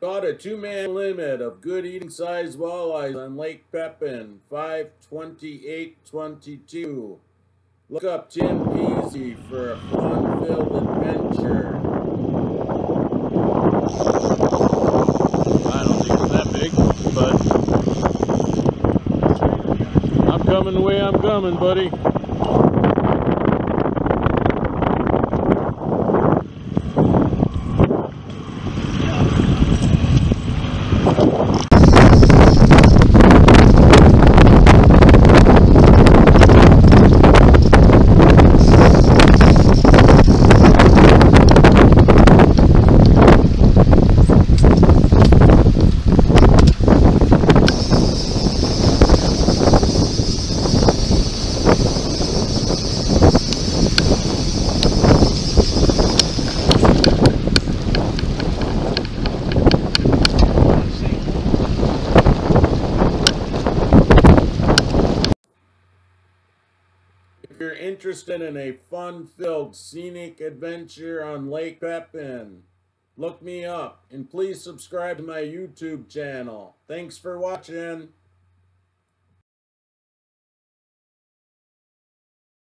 Got a 2-man limit of good eating size walleyes on Lake Pepin, 5/28/22. Look up Tim Peasy for a fun-filled adventure. I don't think it's that big, but I'm coming the way I'm coming, buddy. If you're interested in a fun-filled scenic adventure on Lake Pepin, look me up and please subscribe to my YouTube channel. Thanks for watching.